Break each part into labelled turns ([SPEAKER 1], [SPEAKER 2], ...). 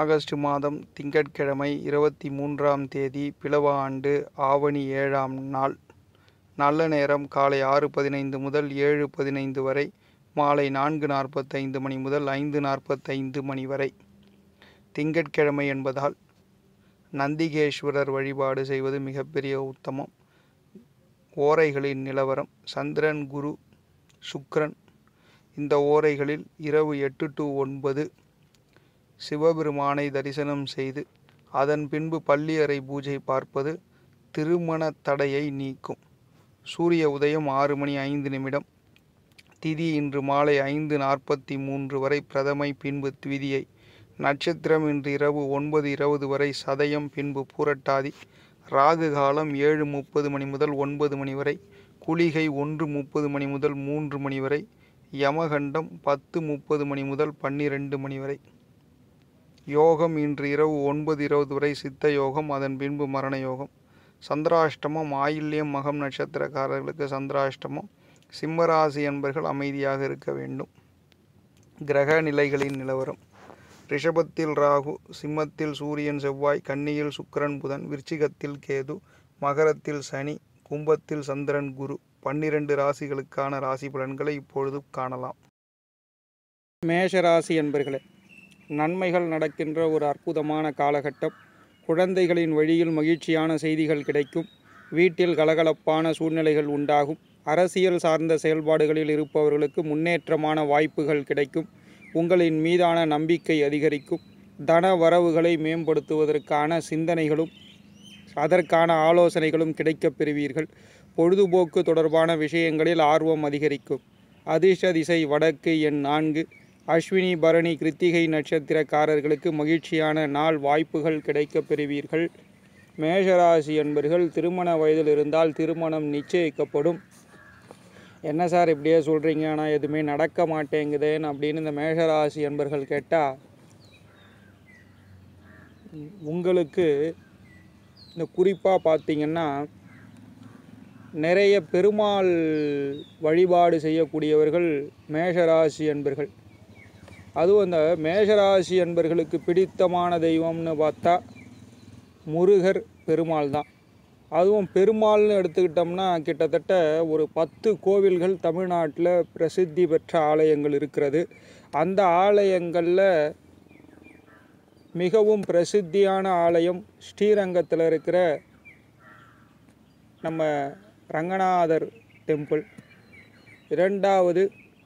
[SPEAKER 1] August மாதம் திங்கட்கிழமை 23ஆம் தேதி பிலவ ஆண்டு ஆவணி 7ஆம் நாள். நல்ல நேரம் காலை 6:15 முதல் 7:15 வரை, மாலை 4:45 மணி முதல் 5:45 மணி வரை. திங்கட்கிழமை என்பதால் நந்திகேஸ்வரர் வழிபாடு செய்வது மிகப்பெரிய உத்தமம். ஓரைகளின் நிலவரம்: சந்திரன், குரு, சுக்கிரன். இந்த ஓரைகளில் இரவு 8 to 9 சிவபெருமானை தரிசனம் செய்து அதன் பின்பு பள்ளியறை பூஜை பார்ப்பது திருமண தடையை நீக்கும். சூரிய உதயம் 6:05. திதி இன்று மாலை 5:43 வரை பிரதமை, பின்பு த்விதியை. நட்சத்திரம் இன்று இரவு 9:20 வரை சதயம், பின்பு பூரட்டாதி. ராகு காலம் 7:30 மணி முதல் 9 மணி வரை. குளிகை 1:30 மணி முதல் 3 மணி வரை. யமகண்டம் 10:30 மணி முதல் 12 மணி வரை. யோகம் இன்று இரவு 9:20 வரை சித்த யோகம், அதன் பின்பு மரண யோகம். சந்திராஷ்டமம் ஆயில்யம் மகம் நட்சத்திரக்காரர்களுக்கு சந்திராஷ்டமம். சிம்மராசி என்பர்கள் அமைதியாக இருக்க வேண்டும். கிரக நிலைகளின் நிலவரம்: ரிஷபத்தில் ராகு, சிம்மத்தில் சூரியன் செவ்வாய், கன்னியில் சுக்கிரன் புதன், விருச்சிகத்தில் கேது, மகரத்தில் சனி, கும்பத்தில் சந்திரன் குரு. 12 ராசிகளுக்கான ராசி பலன்களை இப்பொழுது காணலாம். மேஷராசி என்பர்களே, நன்மைகள் நடக்கின்ற ஒரு அற்புதமான காலகட்டம். குழந்தைகளின் வழியில் மகிழ்ச்சியான செய்திகள் கிடைக்கும். வீட்டில் கலகலப்பான சூழ்நிலைகள் உண்டாகும். அரசியல் சார்ந்த செயல்பாடுகளில் இருப்பவர்களுக்கு முன்னேற்றமான வாய்ப்புகள் கிடைக்கும். உங்களின் மீதான நம்பிக்கை அதிகரிக்கும். தன வரவுகளை மேம்படுத்துவதற்கான சிந்தனைகளும் அதற்கான ஆலோசனைகளும் கிடைக்கப் பெறுவீர்கள். பொழுதுபோக்கு தொடர்பான விஷயங்களில் ஆர்வம் அதிகரிக்கும். அதிர்ஷ்ட திசை வடக்கு, எண் 4. அஸ்வினி, பரணி, கிருத்திகை நட்சத்திரக்காரர்களுக்கு மகிழ்ச்சியான நாள். வாய்ப்புகள் கிடைக்கப் பெறுவீர்கள். மேஷராசி என்பர்கள் திருமண வயதில் இருந்தால் திருமணம் நிச்சயிக்கப்படும். என்ன சார் இப்படியே சொல்கிறீங்க, ஆனால் எதுவுமே நடக்க மாட்டேங்குதேன்னு அப்படின்னு இந்த மேஷராசி என்பர்கள் கேட்டால், உங்களுக்கு இந்த குறிப்பாக பார்த்திங்கன்னா நிறைய பெருமாள் வழிபாடு செய்யக்கூடியவர்கள் மேஷராசி என்பர்கள். அதுவும் அந்த மேஷராசி என்பர்களுக்கு பிடித்தமான தெய்வம்னு பார்த்தா முருகர், பெருமாள் தான். அதுவும் பெருமாள்னு எடுத்துக்கிட்டோம்னா கிட்டத்தட்ட ஒரு 10 கோவில்கள் தமிழ்நாட்டில் பிரசித்தி பெற்ற ஆலயங்கள் இருக்கிறது. அந்த ஆலயங்களில் மிகவும் பிரசித்தியான ஆலயம் ஸ்ரீரங்கத்தில் இருக்கிற நம்ம ரங்கநாதர் டெம்பிள். 2வது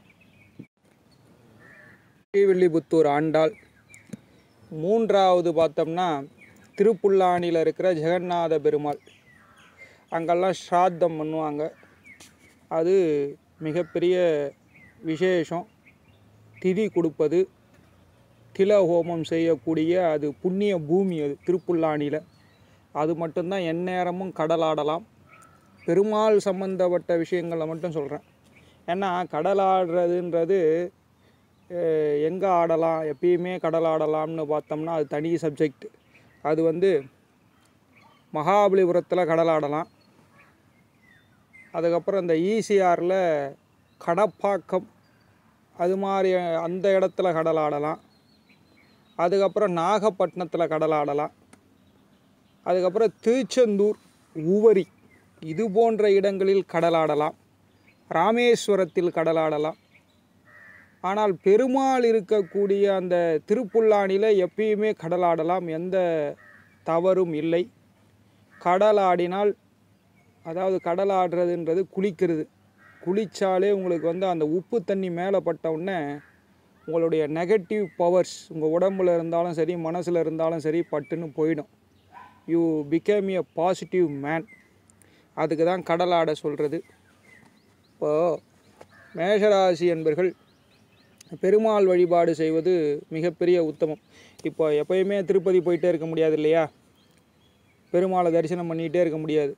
[SPEAKER 1] ஸ்ரீவில்லிபுத்தூர் ஆண்டாள். 3வது பார்த்தோம்னா திருப்புல்லானியில் இருக்கிற ஜெகநாத பெருமாள். அங்கெல்லாம் ஸ்ராத்தம் பண்ணுவாங்க. அது மிகப்பெரிய விசேஷம். திதி கொடுப்பது, தில ஹோமம் செய்யக்கூடிய அது புண்ணிய பூமி. அது திருப்புல்லானியில். அது மட்டும்தான் எந்நேரமும் கடலாடலாம். பெருமாள் சம்பந்தப்பட்ட விஷயங்களை மட்டும் சொல்கிறேன். ஏன்னா கடலாடுறதுன்றது எங்கே ஆடலாம், எப்பயுமே கடலாடலாம்னு பார்த்தோம்னா அது தனி சப்ஜெக்ட். அது மகாபலிபுரத்தில் கடலாடலாம். அதுக்கப்புறம் இந்த ஈசிஆரில் கடப்பாக்கம் அது மாதிரி அந்த இடத்துல கடலாடலாம். அதுக்கப்புறம் நாகப்பட்டினத்தில் கடலாடலாம். அதுக்கப்புறம் திருச்செந்தூர், உவரி இது போன்ற இடங்களில் கடலாடலாம். ராமேஸ்வரத்தில் கடலாடலாம். ஆனால் பெருமாள் இருக்கக்கூடிய அந்த திருப்புல்லானியில் எப்பயுமே கடலாடலாம். எந்த தவறும் இல்லை. கடலாடினால், அதாவது கடலாடுறதுன்றது குளிக்கிறது. குளித்தாலே உங்களுக்கு அந்த உப்பு தண்ணி மேலே பட்டவுடனே உங்களுடைய நெகட்டிவ் பவர்ஸ் உங்கள் உடம்புல இருந்தாலும் சரி, மனசில் இருந்தாலும் சரி, பட்டுன்னு போயிடும். You become a positive man. அதுக்கு தான் கடலாட சொல்கிறது. இப்போது மேஷராசி என்பர்கள் பெருமாள் வழிபாடு செய்வது மிகப்பெரிய உத்தமம். இப்போ எப்பயுமே திருப்பதி போயிட்டே இருக்க முடியாது இல்லையா? பெருமாளை தரிசனம் பண்ணிகிட்டே இருக்க முடியாது.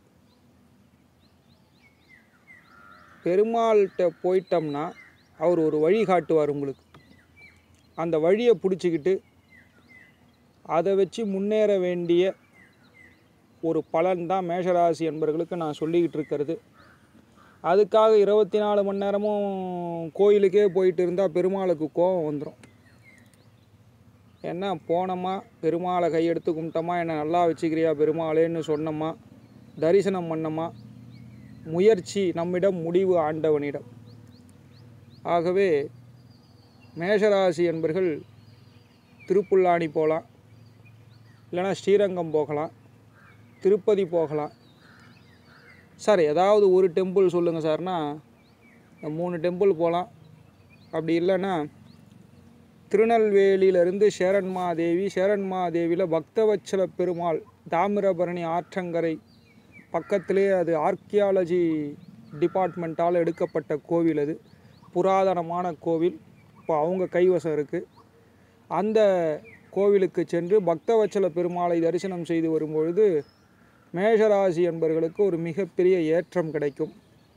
[SPEAKER 1] பெருமாள்கிட்ட போயிட்டோம்னா அவர் ஒரு வழி காட்டுவார் உங்களுக்கு. அந்த வழியை பிடிச்சிக்கிட்டு அதை வச்சு முன்னேற வேண்டிய ஒரு பலன் தான் மேஷராசி என்பவர்களுக்கு நான் சொல்லிக்கிட்டு இருக்கிறது. அதுக்காக 24 மணி நேரமும் கோயிலுக்கே போயிட்டு இருந்தால் பெருமாளுக்கு கோபம் வந்துடும். என்ன போனோமா, பெருமாளை கையெடுத்து கும்பிட்டோமா, என்னை நல்லா வச்சுக்கிறியா பெருமாளேன்னு சொன்னோமா, தரிசனம் பண்ணோமா, முயற்சி நம்மிடம், முடிவு ஆண்டவனிடம். ஆகவே மேஷராசி என்பர்கள் திருப்புல்லானி போகலாம், இல்லைனா ஸ்ரீரங்கம் போகலாம், திருப்பதி போகலாம். சார் ஏதாவது ஒரு டெம்பிள் சொல்லுங்கள் சார்னா 3 டெம்பிள் போகலாம். அப்படி இல்லைன்னா திருநெல்வேலியிலேருந்து சேரன்மாதேவி, சேரன்மாதேவியில் பக்தவத்சல பெருமாள் தாமிரபரணி ஆற்றங்கரை பக்கத்திலே, அது ஆர்கியாலஜி டிபார்ட்மெண்ட்டால் எடுக்கப்பட்ட கோவில். அது புராதனமான கோவில், இப்போ அவங்க கைவசம் இருக்குது. அந்த கோவிலுக்கு சென்று பக்தவத்சல பெருமாளை தரிசனம் செய்து வரும்பொழுது மேஷராசி என்பவர்களுக்கு ஒரு மிகப்பெரிய ஏற்றம் கிடைக்கும்.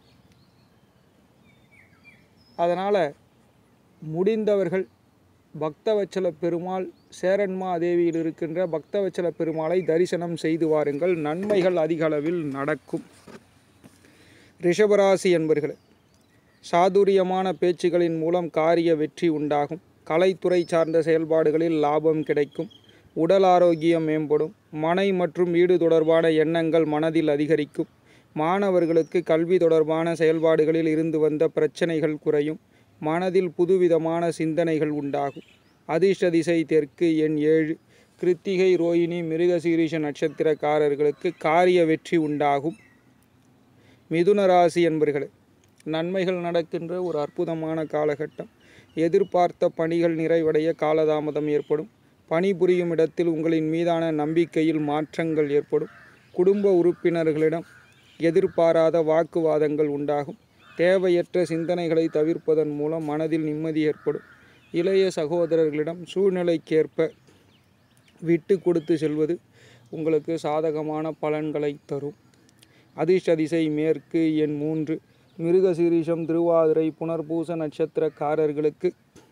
[SPEAKER 1] அதனால் முடிந்தவர்கள் பக்தவத்சல பெருமாள், சேரன்மாதேவியில் இருக்கின்ற பக்தவத்சல பெருமாளை தரிசனம் செய்து வாருங்கள். நன்மைகள் அதிக அளவில் நடக்கும். ரிஷபராசி என்பவர்கள் சாதுரியமான பேச்சுகளின் மூலம் காரிய வெற்றி உண்டாகும். கலைத்துறை சார்ந்த செயல்பாடுகளில் லாபம் கிடைக்கும். உடல் ஆரோக்கியம் மேம்படும். மனை மற்றும் வீடு தொடர்பான எண்ணங்கள் மனதில் அதிகரிக்கும். மாணவர்களுக்கு கல்வி தொடர்பான செயல்பாடுகளில் இருந்து வந்த பிரச்சனைகள் குறையும். மனதில் புதுவிதமான சிந்தனைகள் உண்டாகும். அதிர்ஷ்ட திசை தெற்கு, எண் 7. கிருத்திகை, ரோகிணி, மிருகசீரிஷ நட்சத்திரக்காரர்களுக்கு காரிய வெற்றி உண்டாகும். மிதுன ராசி என்பவர்களே, நன்மைகள் நடக்கின்ற ஒரு அற்புதமான காலகட்டம். எதிர்பார்த்த பணிகள் நிறைவடைய காலதாமதம் ஏற்படும். பணிபுரியும் இடத்தில் உங்களின் மீதான நம்பிக்கையில் மாற்றங்கள் ஏற்படும். குடும்ப உறுப்பினர்களிடம் எதிர்பாராத வாக்குவாதங்கள் உண்டாகும். தேவையற்ற சிந்தனைகளை தவிர்ப்பதன் மூலம் மனதில் நிம்மதி ஏற்படும். இளைய சகோதரர்களிடம் சூழ்நிலைக்கேற்ப விட்டு கொடுத்து செல்வது உங்களுக்கு சாதகமான பலன்களை தரும். அதிர்ஷ்ட திசை மேற்கு, எண் 3. மிருகசீரிஷம், திருவாதிரை, புனர்பூச நட்சத்திரக்காரர்களுக்கு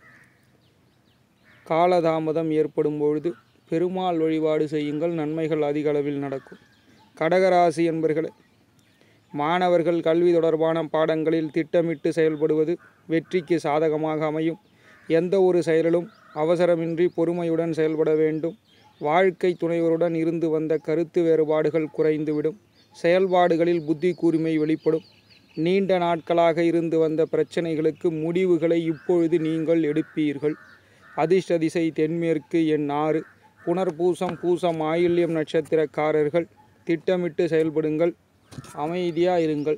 [SPEAKER 1] காலதாமதம் ஏற்படும் பொழுது பெருமாள் வழிபாடு செய்யுங்கள். நன்மைகள் அதிக அளவில் நடக்கும். கடகராசி என்பர்களே, மாணவர்கள் கல்வி தொடர்பான பாடங்களில் திட்டமிட்டு செயல்படுவது வெற்றிக்கு சாதகமாக அமையும். எந்த ஒரு செயலிலும் அவசரமின்றி பொறுமையுடன் செயல்பட வேண்டும். வாழ்க்கை துணைவருடன் இருந்து வந்த கருத்து வேறுபாடுகள் குறைந்துவிடும். செயல்பாடுகளில் புத்தி கூர்மை வெளிப்படும். நீண்ட நாட்களாக இருந்து வந்த பிரச்சனைகளுக்கு முடிவுகளை இப்பொழுது நீங்கள் எடுப்பீர்கள். அதிர்ஷ்ட திசை தென்மேற்கு, எண் 6. புனர்பூசம், பூசம், ஆயில்யம் நட்சத்திரக்காரர்கள் திட்டமிட்டு செயல்படுங்கள். அமைதியாக இருங்கள்.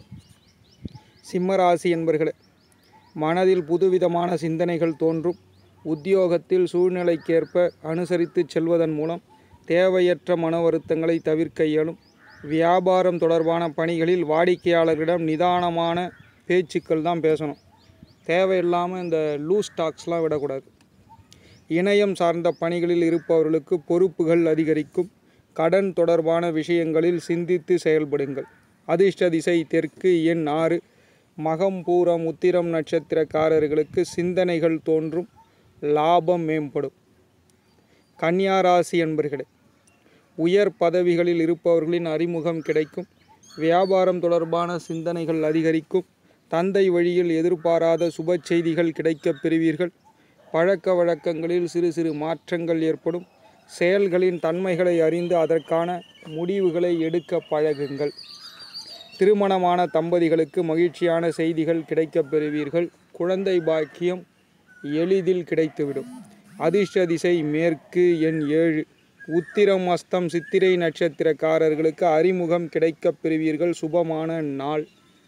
[SPEAKER 1] சிம்மராசி என்பர்களே, மனதில் புதுவிதமான சிந்தனைகள் தோன்றும். உத்தியோகத்தில் சூழ்நிலைக்கேற்ப அனுசரித்து செல்வதன் மூலம் தேவையற்ற மன வருத்தங்களை தவிர்க்க இயலும். வியாபாரம் தொடர்பான பணிகளில் வாடிக்கையாளர்களிடம் நிதானமான பேச்சுக்கள் தான் பேசணும். தேவையில்லாமல் இந்த லூஸ் டாக்ஸ்லாம் விடக்கூடாது. இணையம் சார்ந்த பணிகளில் இருப்பவர்களுக்கு பொறுப்புகள் அதிகரிக்கும். கடன் தொடர்பான விஷயங்களில் சிந்தித்து செயல்படுங்கள். அதிர்ஷ்ட திசை தெற்கு, எண் 6. மகம், பூரம், உத்திரம் நட்சத்திரக்காரர்களுக்கு சிந்தனைகள் தோன்றும். லாபம் மேம்படும். கன்னியா ராசி என்பர்களே, உயர் பதவிகளில் இருப்பவர்களின் அறிமுகம் கிடைக்கும். வியாபாரம் தொடர்பான சிந்தனைகள் அதிகரிக்கும். தந்தை வழியில் எதிர்பாராத சுப செய்திகள் கிடைக்கப் பெறுவீர்கள். பழக்க வழக்கங்களில் சிறு சிறு மாற்றங்கள் ஏற்படும். செயல்களின் தன்மைகளை அறிந்து அதற்கான முடிவுகளை எடுக்க பழகுங்கள். திருமணமான தம்பதிகளுக்கு மகிழ்ச்சியான செய்திகள் கிடைக்கப் பெறுவீர்கள். குழந்தை பாக்கியம் எளிதில் கிடைத்துவிடும். அதிர்ஷ்ட திசை மேற்கு, எண் 7. உத்திரம், அஸ்தம், சித்திரை நட்சத்திரக்காரர்களுக்கு அறிமுகம் கிடைக்கப் பெறுவீர்கள். சுபமான நாள்.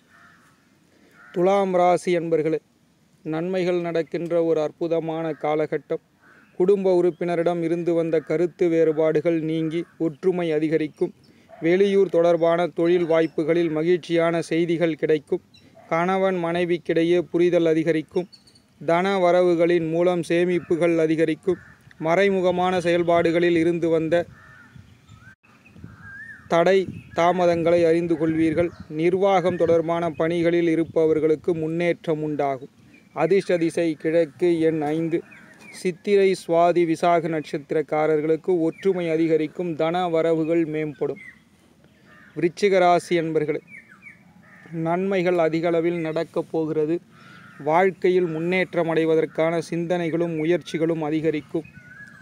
[SPEAKER 1] துலாம் ராசி என்பர்களே, நன்மைகள் நடக்கின்ற ஒரு அற்புதமான காலகட்டம். குடும்ப உறுப்பினரிடம் இருந்து வந்த கருத்து வேறுபாடுகள் நீங்கி ஒற்றுமை அதிகரிக்கும். வெளியூர் தொடர்பான தொழில் வாய்ப்புகளில் மகிழ்ச்சியான செய்திகள் கிடைக்கும். கணவன் மனைவிக்கிடையே புரிதல் அதிகரிக்கும். தன வரவுகளின் மூலம் சேமிப்புகள் அதிகரிக்கும். மறைமுகமான செயல்பாடுகளில் இருந்து வந்த தடை தாமதங்களை அறிந்து கொள்வீர்கள். நிர்வாகம் தொடர்பான பணிகளில் இருப்பவர்களுக்கு முன்னேற்றம் உண்டாகும். அதிர்ஷ்ட திசை கிழக்கு, எண் 5. சித்திரை, சுவாதி, விசாக நட்சத்திரக்காரர்களுக்கு ஒற்றுமை அதிகரிக்கும். தன வரவுகள் மேம்படும். விருச்சிக ராசி என்பர்களே, நன்மைகள் அதிகளவில் நடக்கப் போகிறது. வாழ்க்கையில் முன்னேற்றம் அடைவதற்கான சிந்தனைகளும் முயற்சிகளும் அதிகரிக்கும்.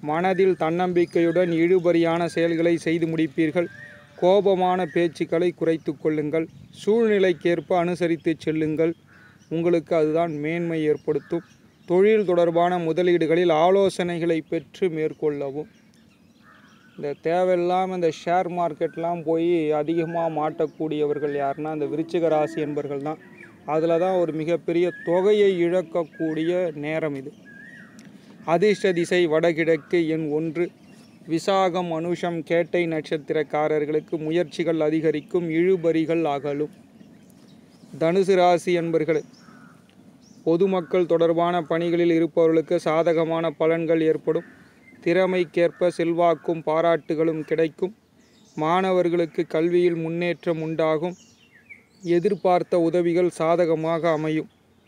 [SPEAKER 1] மனதில் தன்னம்பிக்கையுடன் இழுபறியான செயல்களை செய்து முடிப்பீர்கள். கோபமான பேச்சுக்களை குறைத்து கொள்ளுங்கள். சூழ்நிலைக்கேற்ப அனுசரித்து செல்லுங்கள். உங்களுக்கு அதுதான் மேன்மை ஏற்படுத்தும். தொழில் தொடர்பான முதலீடுகளில் ஆலோசனைகளை பெற்று மேற்கொள்ளவும். இந்த தேவையில்லாமல் இந்த ஷேர் மார்க்கெட்லாம் போய் அதிகமாக மாட்டக்கூடியவர்கள் யாருன்னா இந்த விருச்சிக ராசி என்பர்கள் தான். அதில் தான் ஒரு மிகப்பெரிய தொகையை இழக்கக்கூடிய நேரம் இது. அதிர்ஷ்ட திசை வடகிழக்கு. எண் 1. விசாகம் அனுஷம் கேட்டை நட்சத்திரக்காரர்களுக்கு முயற்சிகள் அதிகரிக்கும். இழுபறிகள் அகலும். தனுசு ராசி என்பர்களே, பொதுமக்கள் தொடர்பான பணிகளில் இருப்பவர்களுக்கு சாதகமான பலன்கள் ஏற்படும். திறமைக்கேற்ப செல்வாக்கும் பாராட்டுகளும் கிடைக்கும். மாணவர்களுக்கு கல்வியில் முன்னேற்றம் உண்டாகும். எதிர்பார்த்த உதவிகள் சாதகமாக அமையும்.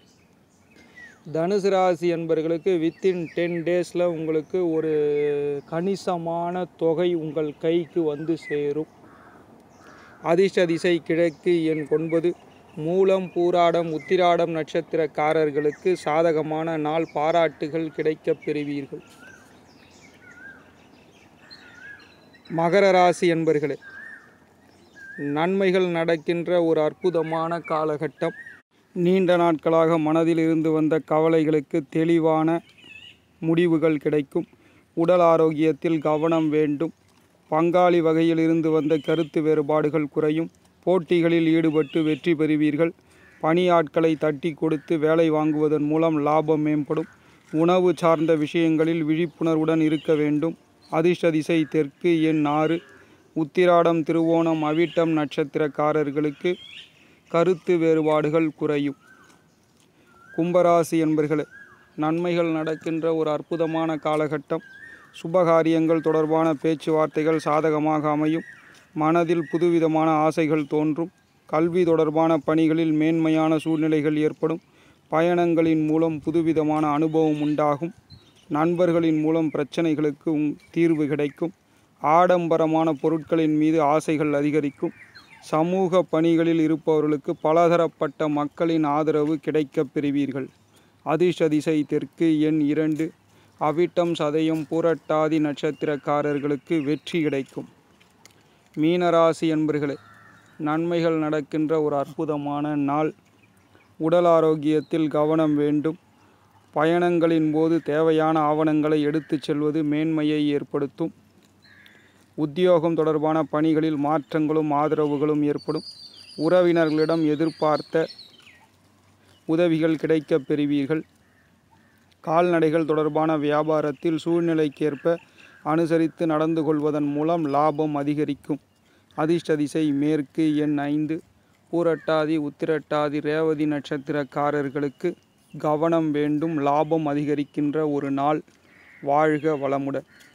[SPEAKER 1] தனுசு ராசி என்பவர்களுக்கு வித்தின் 10 டேஸில் உங்களுக்கு ஒரு கணிசமான தொகை உங்கள் கைக்கு வந்து சேரும். அதிர்ஷ்ட திசை கிழக்கு. எண் 9. மூலம் பூராடம் உத்திராடம் நட்சத்திரக்காரர்களுக்கு சாதகமான நாள். பாராட்டுகள் கிடைக்கப் பெறுவீர்கள். மகர ராசி என்பர்களே, நன்மைகள் நடக்கின்ற ஒரு அற்புதமான காலகட்டம். நீண்ட நாட்களாக மனதில் இருந்து வந்த கவலைகளுக்கு தெளிவான முடிவுகள் கிடைக்கும். உடல் ஆரோக்கியத்தில் கவனம் வேண்டும். பங்காளி வகையில் இருந்து வந்த கருத்து வேறுபாடுகள் குறையும். போட்டிகளில் ஈடுபட்டு வெற்றி பெறுவீர்கள். பணியாட்களை தட்டி கொடுத்து வேலை வாங்குவதன் மூலம் லாபம் மேம்படும். உணவு சார்ந்த விஷயங்களில் விழிப்புணர்வுடன் இருக்க வேண்டும். அதிர்ஷ்ட திசை தெற்கு. எண் 6. உத்திராடம் திருவோணம் அவிட்டம் நட்சத்திரக்காரர்களுக்கு கருத்து வேறுபாடுகள் குறையும். கும்பராசி என்பர்களே, நன்மைகள் நடக்கின்ற ஒரு அற்புதமான காலகட்டம். சுபகாரியங்கள் தொடர்பான பேச்சுவார்த்தைகள் சாதகமாக அமையும். மனதில் புதுவிதமான ஆசைகள் தோன்றும். கல்வி தொடர்பான பணிகளில் மேன்மையான சூழ்நிலைகள் ஏற்படும். பயணங்களின் மூலம் புதுவிதமான அனுபவம் உண்டாகும். நண்பர்களின் மூலம் பிரச்சனைகளுக்கு தீர்வு கிடைக்கும். ஆடம்பரமான பொருட்களின் மீது ஆசைகள் அதிகரிக்கும். சமூக பணிகளில் இருப்பவர்களுக்கு பலதரப்பட்ட மக்களின் ஆதரவு கிடைக்கப் பெறுவீர்கள். அதிர்ஷ்ட திசை தெற்கு. எண் 2. அவிட்டம் சதயம் பூரட்டாதி நட்சத்திரக்காரர்களுக்கு வெற்றி கிடைக்கும். மீனராசி என்பர்களே, நன்மைகள் நடக்கின்ற ஒரு அற்புதமான நாள். உடல் ஆரோக்கியத்தில் கவனம் வேண்டும். பயணங்களின் போது தேவையான ஆவணங்களை எடுத்துச் செல்வது மேன்மையை ஏற்படுத்தும். உத்தியோகம் தொடர்பான பணிகளில் மாற்றங்களும் ஆதரவுகளும் ஏற்படும். உறவினர்களிடம் எதிர்பார்த்த உதவிகள் கிடைக்கப் பெறுவீர்கள். கால்நடைகள் தொடர்பான வியாபாரத்தில் சூழ்நிலைக்கேற்ப அனுசரித்து நடந்து கொள்வதன் மூலம் லாபம் அதிகரிக்கும். அதிர்ஷ்ட திசை மேற்கு. எண் 5. பூரட்டாதி உத்திரட்டாதி ரேவதி நட்சத்திரக்காரர்களுக்கு கவனம் வேண்டும். லாபம் அதிகரிக்கின்ற ஒரு நாள். வாழ்க வளமுடன்.